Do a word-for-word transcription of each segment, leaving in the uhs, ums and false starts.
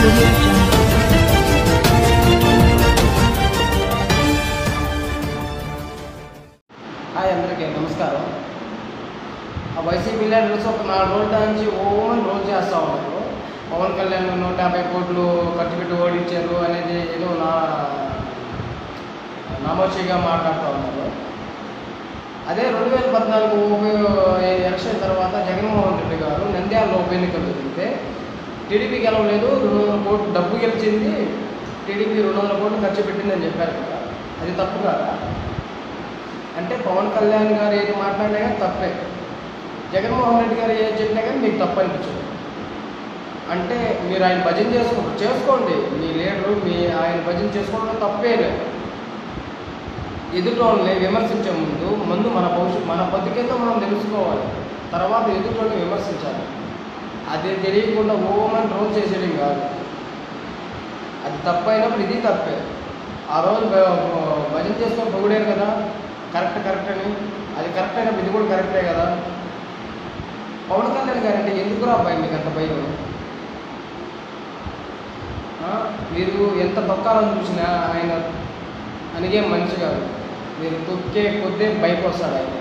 audio jungle. Hi అందరికీ నమస్కారం. ఆ వైసీపీ లీడర్స్ ఒక నాలుగు రోజుల నుంచి ఓమని రోజు చేస్తూ ఉన్నారు. పవన్ కళ్యాణ్ నూట యాభై కోట్లు ఖర్చు పెట్టి ఓడించారు అనేది ఏదో నా నామోషిగా మాట్లాడుతూ ఉన్నారు. అదే రెండు వేల పద్నాలుగు ఎలక్షన్ తర్వాత జగన్మోహన్ రెడ్డి గారు నంద్యాలలో ఉప ఎన్నికలు జరిగితే టీడీపీ గెలవలేదు, రెండు వందల కోట్లు డబ్బు గెలిచింది, టీడీపీ రెండు వందల కోట్లు ఖర్చు పెట్టిందని చెప్పారు కదా, అది తప్పు కాదా? అంటే పవన్ కళ్యాణ్ గారు ఏది మాట్లాడినా కానీ తప్పే, జగన్మోహన్ రెడ్డి గారు ఏది చెప్పినా కానీ మీకు తప్పు అనిపించదు. అంటే మీరు ఆయన భజన చేసుకో చేసుకోండి మీ లీడరు మీ ఆయన భజన చేసుకోవడం తప్పే లేదు. ఎదుటోళ్ళని విమర్శించే ముందు ముందు మన భవిష్యత్తు మన బతికేందో మనం తెలుసుకోవాలి, తర్వాత ఎదుటోళ్ళని విమర్శించాలి. అది తెలియకుండా ఓమని రోజు చేసేయడం కాదు, అది తప్పైనప్పుడు ఇది తప్పే. ఆ రోజు భజన చేసుకొని పొగిడారు కదా, కరెక్ట్ కరెక్ట్ అని, అది కరెక్ట్ అయినప్పుడు ఇది కూడా కరెక్టే కదా. పవన్ కళ్యాణ్ గారు అంటే ఎందుకు అబ్బాయి మీకు అంత భయం? మీరు ఎంత తొక్కాలని చూసినా ఆయన అనిగే మనిషి కాదు. మీరు తొక్కే కొద్దే బయటకు వస్తాడు ఆయన.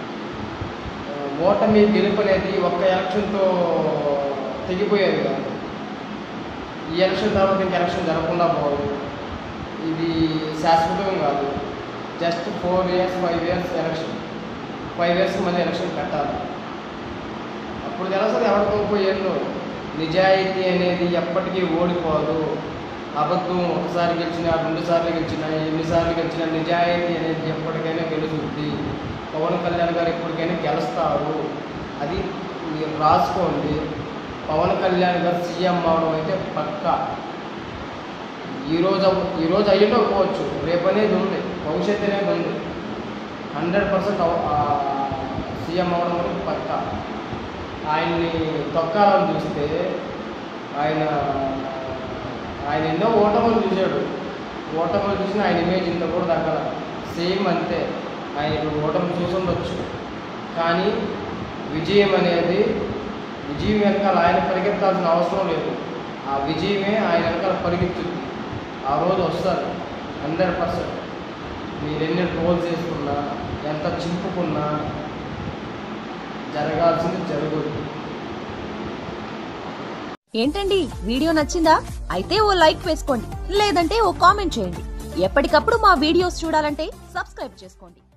ఓటమి గెలుపు అనేది ఒక్క ఎలక్షన్తో తెగిపోయేది కాదు. ఈ ఎలక్షన్ తర్వాత ఇంక ఎలక్షన్ జరగకుండా పోదు, ఇది శాశ్వతం కాదు. Just four years five years election five years మళ్ళీ ఎలక్షన్ పెట్టాలి. అప్పుడు తెలుస్తుంది ఎవరికోపోయేందో. నిజాయితీ అనేది ఎప్పటికీ ఓడిపోదు. అబద్ధం ఒకసారి గెలిచినా రెండు సార్లు గెలిచినా ఎన్నిసార్లు గెలిచినా నిజాయితీ అనేది ఎప్పటికైనా గెలుస్తుంది. పవన్ కళ్యాణ్ గారు ఎప్పటికైనా గెలుస్తారు, అది మీరు రాసుకోండి. పవన్ కళ్యాణ్ గారు సీఎం అవడం అయితే పక్కా. ఈరోజు ఈరోజు అయ్యేటోకపోవచ్చు, రేపు అనేది ఉంది, భవిష్యత్తు అనేది ఉంది. హండ్రెడ్ పర్సెంట్ సీఎం అవడం అనేది పక్కా. ఆయన్ని తొక్కాలని చూస్తే ఆయన ఆయన ఎన్నో ఓటములు చూశాడు. ఓటములు చూసిన ఆయన ఇమేజ్ ఇంత కూడా తగ్గల, సేమ్ అంతే. ఆయన ఓటములు చూసి ఉండొచ్చు, కానీ విజయం అనేది విజయం వెనకాల ఆయన పరిగెత్తాల్సిన అవసరం లేదు. ఆ విజయమే ఆయన వెనకాల పరిగెత్తుతుంది. ఆ రోజు వస్తారు హండ్రెడ్ పర్సెంట్. మీరు ఎన్ని ట్రోల్స్ చేసుకున్నా ఎంత చింపుకున్నా జరగాల్సింది జరుగుతుంది. ఏంటండి వీడియో నచ్చిందా? అయితే ఓ లైక్ వేసుకోండి, లేదంటే ఓ కామెంట్ చేయండి. ఎప్పటికప్పుడు మా వీడియోస్ చూడాలంటే సబ్స్క్రైబ్ చేసుకోండి.